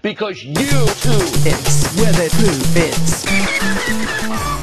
because you too. It's where the poo fits.